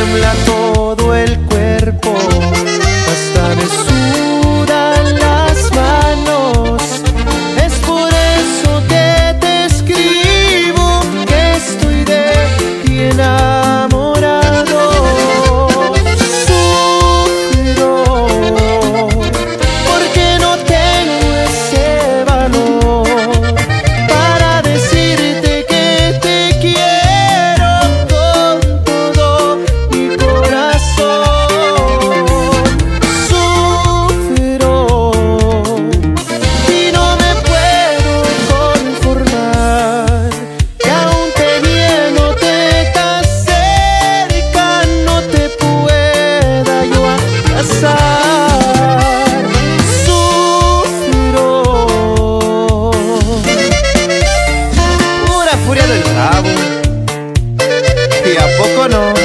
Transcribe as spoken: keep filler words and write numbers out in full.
tiembla todo el cuerpo, hasta me sudan las manos. Es por eso que te escribo que estoy de ti enamorado. Sufro porque no tengo ese valor para decirte que te quiero con todo mi corazón. Sufro y no me puedo conformar, que aún teniéndote tan cerca no te pueda yo abrazar. Sufro. Pura furia del rabo, ¿y a poco no?